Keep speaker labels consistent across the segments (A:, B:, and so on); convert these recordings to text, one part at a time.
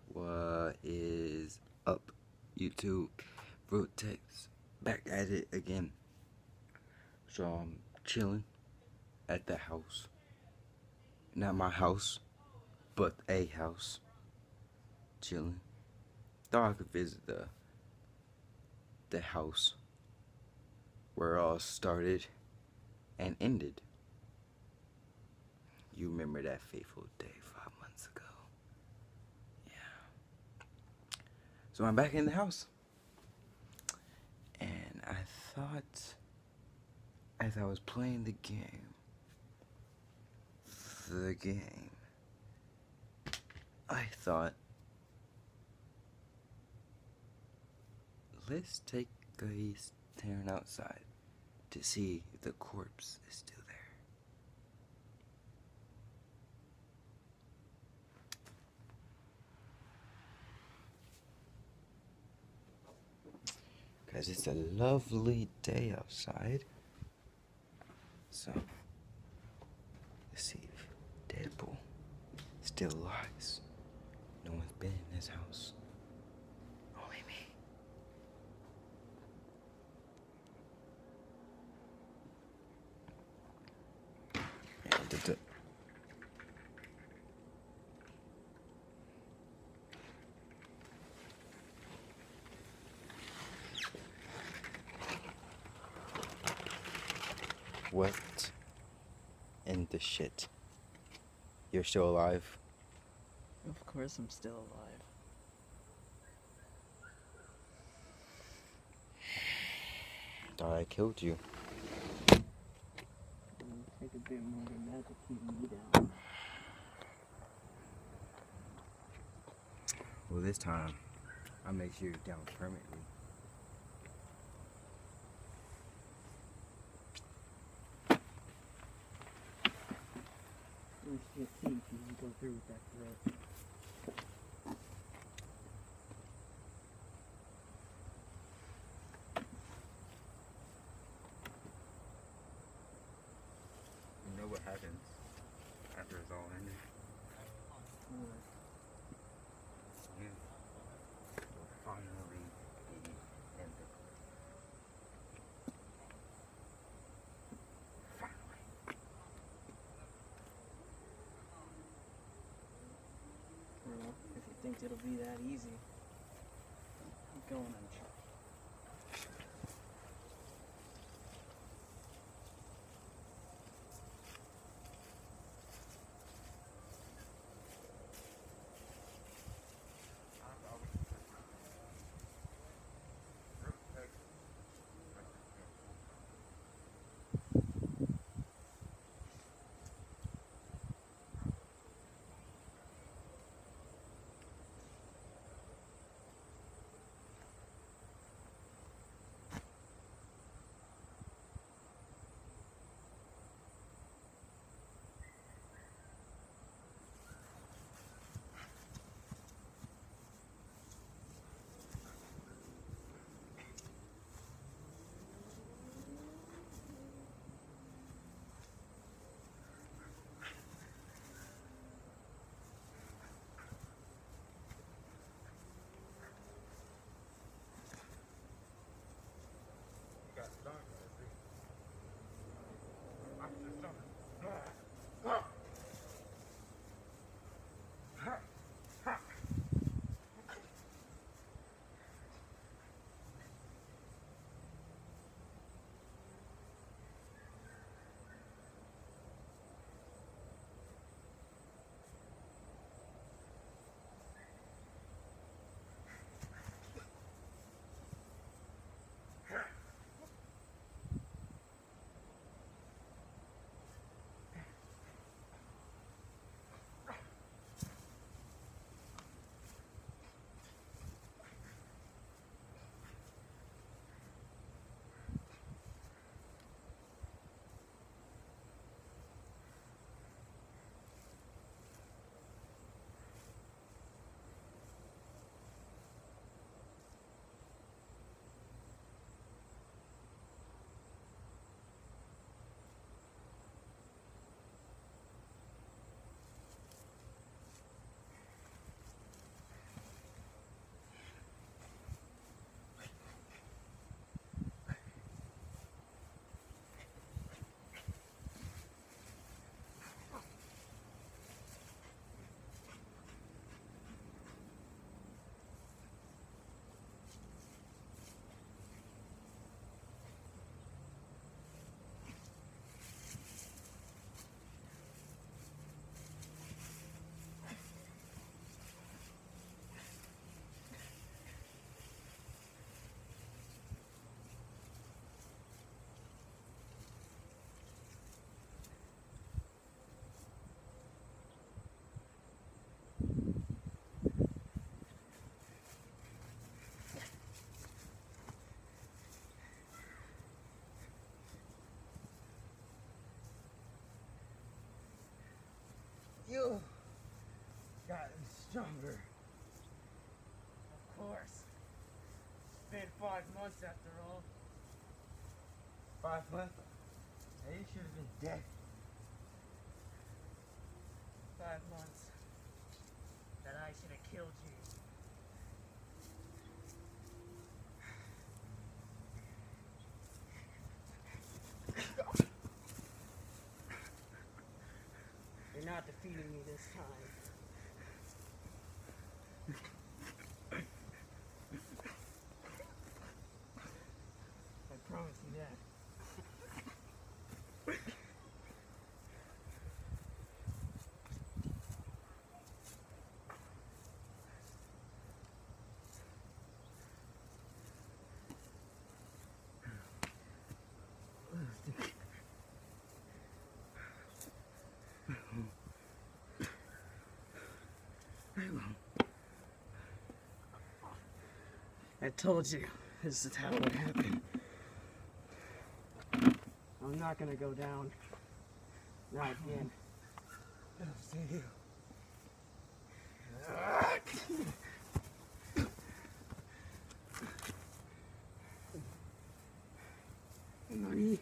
A: What is up, YouTube? Vertex back at it again. So I'm chilling at the house. Not my house, but a house. Chilling. Thought I could visit the house where it all started and ended. You remember that fateful day 5 months ago. Yeah. So I'm back in the house. And I thought, as I was playing the game, I thought, let's take a turn outside to see if the corpse is still there. Because it's a lovely day outside. So, let's see if Deadpool still lies. No one's been in this house. Only me. And what in the shit? You're still alive?
B: Of course I'm still alive.
A: Thought I killed you.
B: It would take a bit more than that to keep me down.
A: Well, this time, I'll make sure you're down permanently.
B: Let's just see if you can go through with that threat.
A: You know what happens after it's all ended?
B: What?
A: You will finally be in the grave. Finally.
B: Well, if you think it'll be that easy, go on and try.
A: stronger.
B: Of course. It's been 5 months after all.
A: 5 months? Hey, you should have been dead.
B: 5 months that I should have killed you. You're not defeating me this time. I promise you that. I told you this is how it would happen. I'm not gonna go down. Not again.
A: I'll see you.
B: Money.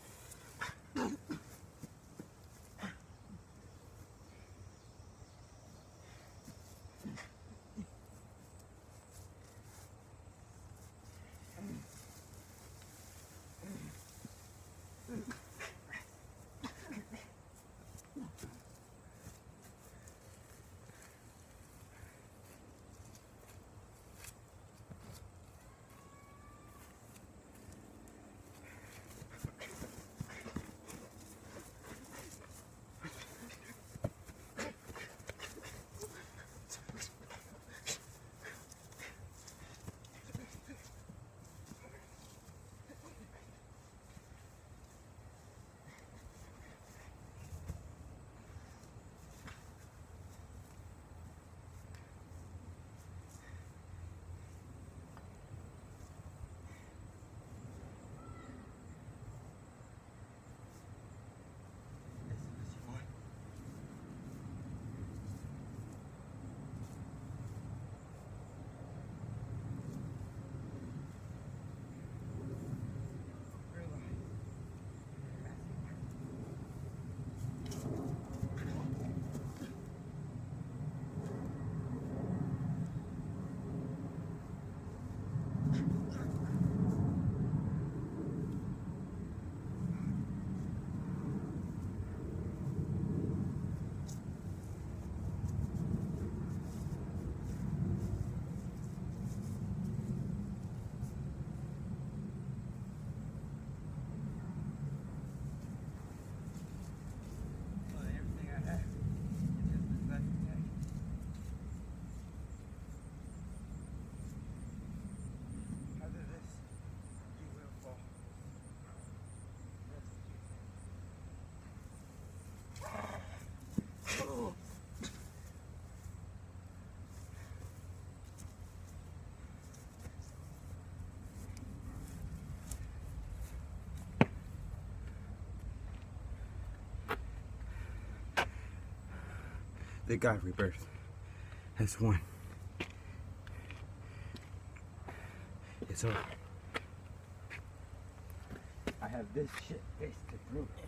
A: They got rebirth. That's one. It's over. I have this shit face to prove it.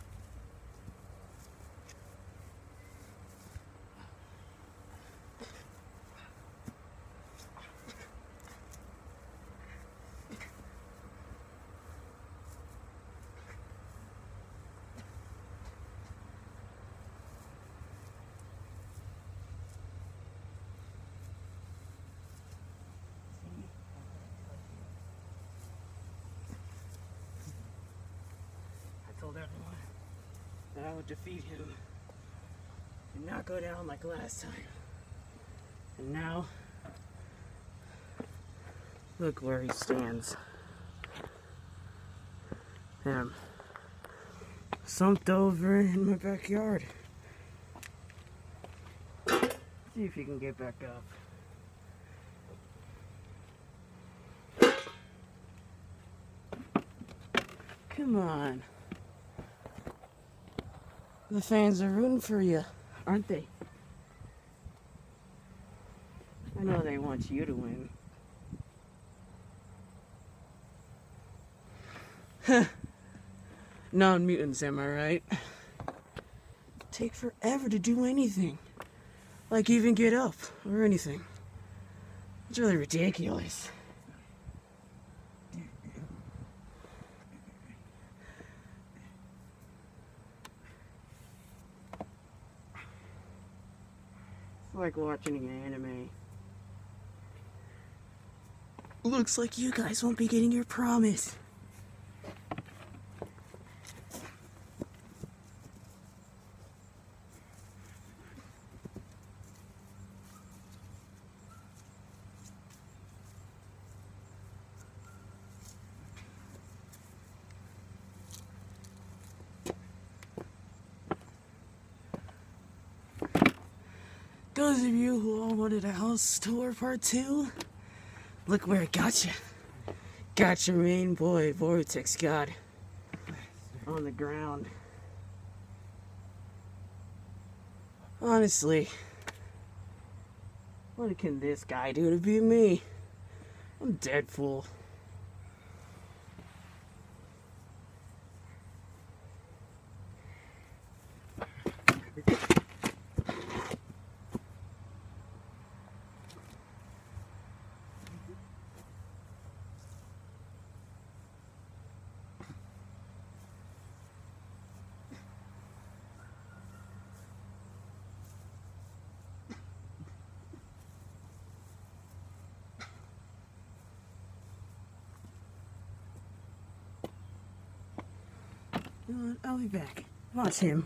B: Told everyone that I would defeat him and not go down like last time. And now, look where he stands. Him. Slumped over in my backyard. See if he can get back up. Come on. The fans are rooting for you, aren't they? I know they want you to win. Non-mutants, am I right? Take forever to do anything. Like even get up or anything. It's really ridiculous. It's like watching an anime. Looks like you guys won't be getting your promise. Those of you who all wanted a house tour part 2, look where it got you. Got your main boy, Vortex God, on the ground. Honestly, what can this guy do to beat me? I'm Deadpool. You know what? I'll be back. Watch him.